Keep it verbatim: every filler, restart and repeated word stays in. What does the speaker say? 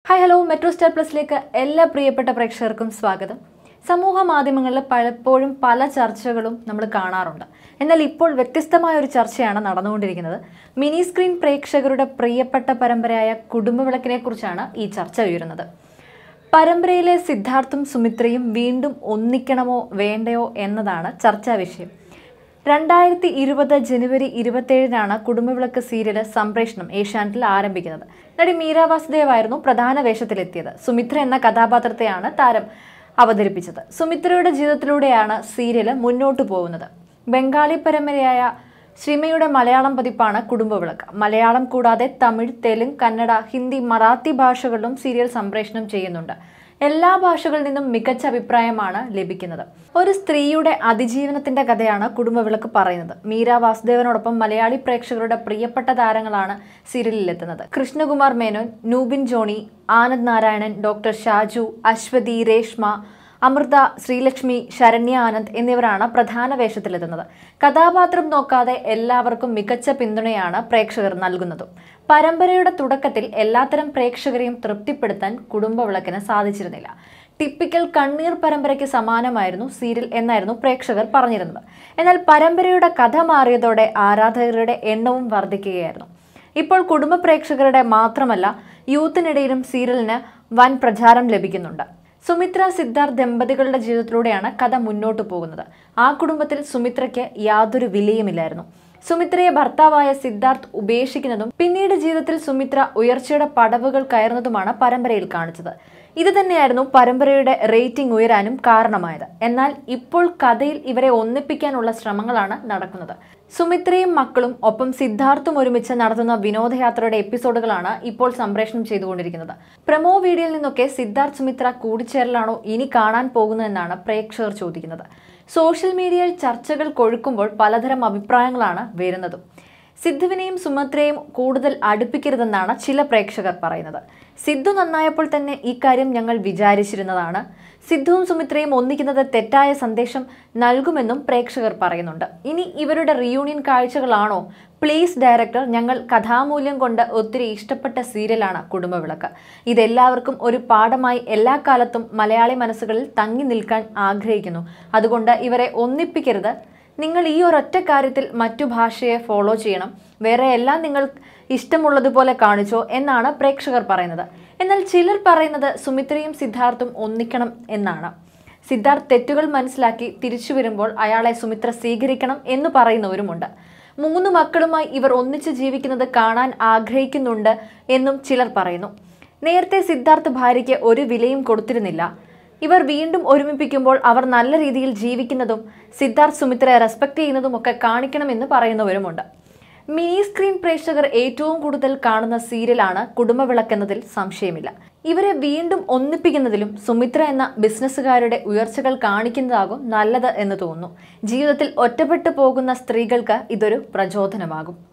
Hi hello മെട്രോസ്റ്റാർ പ്ലസിലേക്ക് എല്ലാ പ്രിയപ്പെട്ട പ്രേക്ഷകർക്കും സ്വാഗതം. സമൂഹ മാധ്യമങ്ങളിൽ പലപ്പോഴും പല ചർച്ചകളും നമ്മൾ കാണാറുണ്ട്. എന്നാൽ ഇപ്പോൾ വ്യത്യസ്തമായ ഒരു ചർച്ചയാണ് നടന്നുകൊണ്ടിരിക്കുന്നത്. മിനി സ്ക്രീൻ പ്രേക്ഷകരുടെ പ്രിയപ്പെട്ട പരമ്പരയായ കുടുംബവിളക്കിനെ കുറിച്ചാണ് ഈ ചർച്ച ഉയരുന്നത്. പരമ്പരയിലെ സിദ്ധാർത്ഥും സുമിത്രയും വീണ്ടും ഒന്നിക്കണമോ വേണ്ടയോ എന്നതാണ് ചർച്ചാ വിഷയം. രണ്ടായിരത്തി ഇരുപത് ജനുവരി ഇരുപത്തിയേഴിനാണ് കുടുംബവിളക്ക് സീരിയല് സംപ്രേഷണം ഏഷ്യാനെറ്റിൽ ആരംഭിക്കുന്നത്. നടി മീര വാസുദേവായിരുന്നു പ്രധാന വേഷത്തിലെത്തിയത്. സുമിത്ര എന്ന കഥാപാത്രത്തെയാണ് താരം അവതരിപ്പിച്ചത്. സുമിത്രയുടെ ജീവിതത്തിലൂടെയാണ് സീരിയല് മുന്നോട്ടു പോകുന്നത്. ബംഗാളി പരമ്പരയായ ശ്രീമയുടെ മലയാളം പതിപ്പാണ് കുടുംബവിളക്ക്. മലയാളം കൂടാതെ തമിഴ്, തെലുങ്ക്, കന്നഡ, ഹിന്ദി, മറാത്തി ഭാഷകളിലും സീരിയൽ സംപ്രേഷണം ചെയ്യുന്നുണ്ട്. എല്ലാ ഭാഷകളിൽ നിന്നും മികച്ച അഭിപ്രായമാണ് ലഭിക്കുന്നത്. ഒരു സ്ത്രീയുടെ അതിജീവനത്തിന്റെ കഥയാണ് കുടുംബവിളക്ക് പറയുന്നത്. മീര വാസുദേവനോടൊപ്പം മലയാളി പ്രേക്ഷകരുടെ പ്രിയപ്പെട്ട താരങ്ങളാണ് സീരിയലിലെത്തുന്നത്. കൃഷ്ണകുമാർ മേനോൻ, നൂബിൻ ജോണി, ആനന്ദ് നാരായണൻ, ഡോക്ടർ ഷാജു, അശ്വതി, രേഷ്മ, അമൃത, ശ്രീലക്ഷ്മി, ശരണ്യ ആനന്ദ് എന്നിവരാണ് പ്രധാന വേഷത്തിലെത്തുന്നത്. കഥാപാത്രം നോക്കാതെ എല്ലാവർക്കും മികച്ച പിന്തുണയാണ് പ്രേക്ഷകർ നൽകുന്നതും. പരമ്പരയുടെ തുടക്കത്തിൽ എല്ലാത്തരം പ്രേക്ഷകരെയും തൃപ്തിപ്പെടുത്താൻ കുടുംബവിളക്കിന് സാധിച്ചിരുന്നില്ല. ടിപ്പിക്കൽ കണ്ണീർ പരമ്പരയ്ക്ക് സമാനമായിരുന്നു സീരിയൽ എന്നായിരുന്നു പ്രേക്ഷകർ പറഞ്ഞിരുന്നത്. എന്നാൽ പരമ്പരയുടെ കഥ മാറിയതോടെ ആരാധകരുടെ എണ്ണവും വർദ്ധിക്കുകയായിരുന്നു. ഇപ്പോൾ കുടുംബ പ്രേക്ഷകരുടെ മാത്രമല്ല യൂത്തിനിടയിലും സീരിയലിന് വൻ പ്രചാരം ലഭിക്കുന്നുണ്ട്. സുമിത്ര സിദ്ധാർത്ഥ് ദമ്പതികളുടെ ജീവിതത്തിലൂടെയാണ് കഥ മുന്നോട്ട് പോകുന്നത്. ആ കുടുംബത്തിൽ സുമിത്രയ്ക്ക് യാതൊരു വിലയുമില്ലായിരുന്നു. സുമിത്രയെ ഭർത്താവായ സിദ്ധാർത്ഥ് ഉപേക്ഷിക്കുന്നതും പിന്നീട് ജീവിതത്തിൽ സുമിത്ര ഉയർച്ചയുടെ പടവുകൾ കയറുന്നതുമാണ് പരമ്പരയിൽ കാണിച്ചത്. ഇത് തന്നെയായിരുന്നു പരമ്പരയുടെ റേറ്റിംഗ് ഉയരാനും കാരണമായത്. എന്നാൽ ഇപ്പോൾ കഥയിൽ ഇവരെ ഒന്നിപ്പിക്കാനുള്ള ശ്രമങ്ങളാണ് നടക്കുന്നത്. സുമിത്രയും മക്കളും ഒപ്പം സിദ്ധാർത്ഥും ഒരുമിച്ച് നടത്തുന്ന വിനോദയാത്രയുടെ എപ്പിസോഡുകളാണ് ഇപ്പോൾ സംപ്രേഷണം ചെയ്തുകൊണ്ടിരിക്കുന്നത്. പ്രമോ വീഡിയോയിൽ നിന്നൊക്കെ സിദ്ധാർത്ഥ് സുമിത്ര കൂടിച്ചേരലാണോ ഇനി കാണാൻ പോകുന്നതെന്നാണ് പ്രേക്ഷകർ ചോദിക്കുന്നത്. സോഷ്യൽ മീഡിയയിൽ ചർച്ചകൾ കൊഴുക്കുമ്പോൾ പലതരം അഭിപ്രായങ്ങളാണ് വരുന്നതും. സിദ്ധുവിനെയും സുമിത്രയെയും കൂടുതൽ അടുപ്പിക്കരുതെന്നാണ് ചില പ്രേക്ഷകർ പറയുന്നത്. സിദ്ധു നന്നായപ്പോൾ തന്നെ ഇക്കാര്യം ഞങ്ങൾ വിചാരിച്ചിരുന്നതാണ്. സിദ്ധുവും സുമിത്രയും ഒന്നിക്കുന്നത് തെറ്റായ സന്ദേശം നൽകുമെന്നും പ്രേക്ഷകർ പറയുന്നുണ്ട്. ഇനി ഇവരുടെ റിയൂണിയൻ കാഴ്ചകളാണോ? പ്ലീസ് ഡയറക്ടർ, ഞങ്ങൾ കഥാമൂല്യം കൊണ്ട് ഒത്തിരി ഇഷ്ടപ്പെട്ട സീരിയലാണ് കുടുംബവിളക്ക്. ഇതെല്ലാവർക്കും ഒരു പാഠമായി എല്ലാ കാലത്തും മലയാളി മനസ്സുകളിൽ തങ്ങി നിൽക്കാൻ ആഗ്രഹിക്കുന്നു. അതുകൊണ്ട് ഇവരെ ഒന്നിപ്പിക്കരുത്. നിങ്ങൾ ഈ ഒരൊറ്റ കാര്യത്തിൽ മറ്റു ഭാഷയെ ഫോളോ ചെയ്യണം. വേറെ എല്ലാം നിങ്ങൾ ഇഷ്ടമുള്ളതുപോലെ കാണിച്ചോ എന്നാണ് പ്രേക്ഷകർ പറയുന്നത്. എന്നാൽ ചിലർ പറയുന്നത് സുമിത്രയും സിദ്ധാർത്ഥും ഒന്നിക്കണം എന്നാണ്. സിദ്ധാർത്ഥ് തെറ്റുകൾ മനസ്സിലാക്കി തിരിച്ചു വരുമ്പോൾ അയാളെ സുമിത്ര സ്വീകരിക്കണം എന്ന് പറയുന്നവരുമുണ്ട്. മൂന്ന് മക്കളുമായി ഇവർ ഒന്നിച്ച് ജീവിക്കുന്നത് കാണാൻ ആഗ്രഹിക്കുന്നുണ്ട് എന്നും ചിലർ പറയുന്നു. നേരത്തെ സിദ്ധാർത്ഥ് ഭാര്യയ്ക്ക് ഒരു വിലയും കൊടുത്തിരുന്നില്ല. ഇവർ വീണ്ടും ഒരുമിപ്പിക്കുമ്പോൾ അവർ നല്ല രീതിയിൽ ജീവിക്കുന്നതും സിദ്ധാർത്ഥ് സുമിത്രയെ റെസ്പെക്ട് ചെയ്യുന്നതും ഒക്കെ കാണിക്കണമെന്ന് പറയുന്നവരുമുണ്ട്. മിനി സ്ക്രീൻ പ്രേക്ഷകർ ഏറ്റവും കൂടുതൽ കാണുന്ന സീരിയലാണ് കുടുംബവിളക്ക് എന്നതിൽ സംശയമില്ല. ഇവരെ വീണ്ടും ഒന്നിപ്പിക്കുന്നതിലും സുമിത്ര എന്ന ബിസിനസ്സുകാരുടെ ഉയർച്ചകൾ കാണിക്കുന്നതാകും നല്ലത് എന്ന് തോന്നുന്നു. ജീവിതത്തിൽ ഒറ്റപ്പെട്ടു പോകുന്ന സ്ത്രീകൾക്ക് ഇതൊരു പ്രചോദനമാകും.